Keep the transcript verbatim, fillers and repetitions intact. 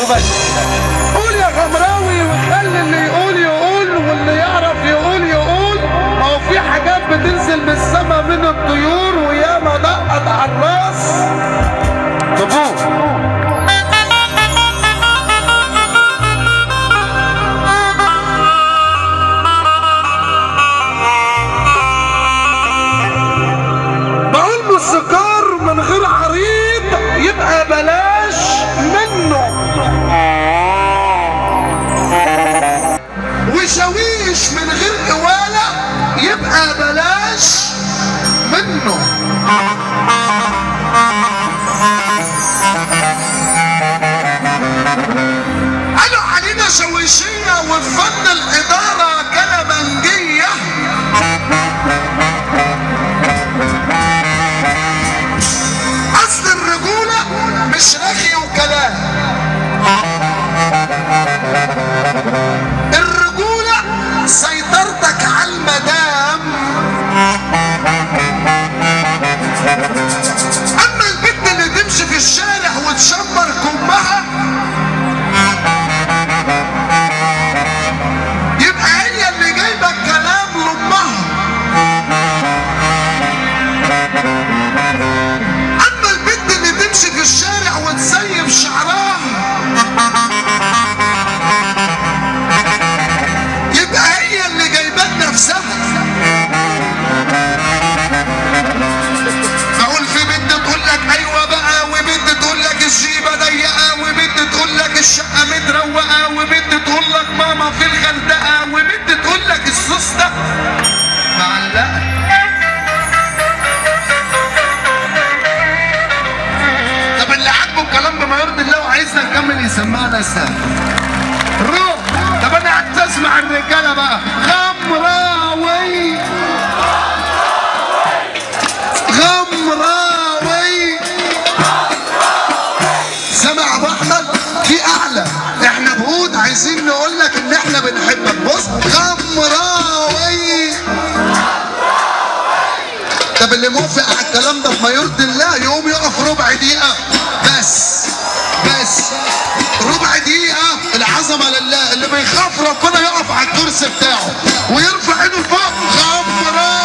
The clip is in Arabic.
وبس. قول يا خمراوي وخلي اللي يقول يقول واللي يعرف يقول يقول. ما هو في حاجات بتنزل من السما من الطيور وياما دقت على الراس تبوظ. السكر من غير عريض يبقى بلاش منه، وشويش من غير قوالة يبقى بلاش منه. قالوا علينا شويشية وفي فن الإدارة كلمنجية. اصل الرجولة مش رغي وكلام، الرجولة سيطرتك على المدام. اما البنت اللي تمشي في الشارع وتشمر كمها يبقى هي اللي جايبه الكلام لامها. تمشي في الشارع وتسيب شعرها يبقى هي اللي جايبات نفسها. بقول في بنت تقول لك ايوه بقى، وبنت تقول لك الجيبه ضيقه، وبنت تقول لك الشقه متروقه، وبنت تقول لك ماما في الغردقه، وبنت تقول لك الصوص ده معلقه. الكلام بما يرضي الله وعايزنا نكمل يسمعنا السهل. روح. طب انا قعدت اسمع الرجاله بقى. غمراوي غمراوي سمع ابو احمد في اعلى. احنا بهود عايزين نقول لك ان احنا بنحبك. بص غمراوي. طب اللي موافق على الكلام ده بما يرضي الله يقوم يقف ربع دقيقه بس بس ربع دقيقة. العظمة لله. اللي بيخاف ربنا يقف على الكرسي بتاعه ويرفع ايده لفوق. غمراوي